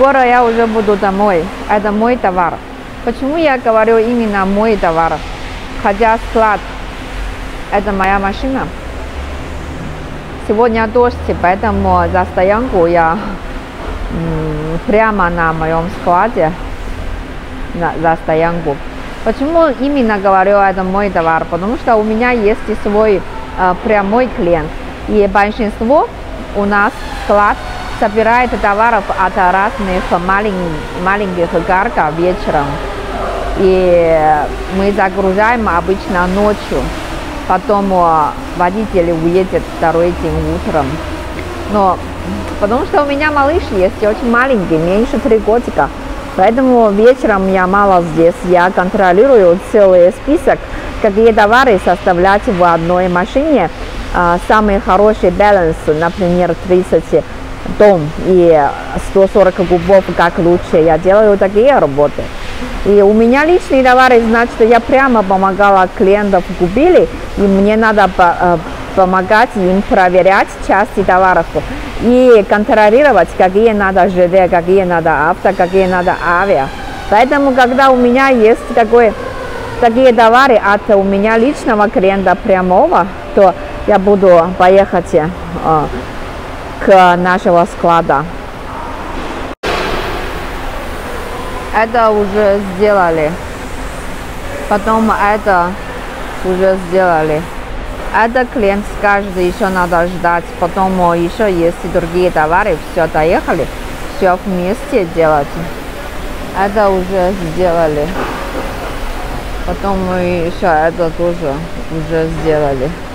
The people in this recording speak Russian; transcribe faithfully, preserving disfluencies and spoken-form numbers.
скоро я уже буду домой. Это мой товар. Почему я говорю именно мой товар? Хотя склад – это моя машина. Сегодня дождь, поэтому за стоянку я прямо на моем складе, на, за стоянку. Почему именно говорю, это мой товар? Потому что у меня есть свой э, прямой клиент. И большинство у нас склад собирает товаров от разных малень, маленьких гарков вечером. И мы загружаем обычно ночью. Потом водитель уедет второй день утром. Но потому что у меня малыш есть, очень маленький, меньше три годика. Поэтому вечером я мало здесь. Я контролирую целый список, какие товары составлять в одной машине. Самый хороший баланс, например, тридцать тонн и сто сорок кубов, как лучше. Я делаю такие работы. И у меня личные товары, значит, я прямо помогала клиентам купили, и мне надо помогать им проверять части товаров и контролировать, какие надо ЖД, какие надо авто, какие надо авиа. Поэтому, когда у меня есть такой, такие товары от у меня личного клиента прямого, то я буду поехать э, к нашего склада. Это уже сделали. Потом это уже сделали. Это клиент скажет, еще надо ждать. Потом еще есть другие товары. Все, доехали. Все вместе делать. Это уже сделали. Потом еще это тоже уже сделали.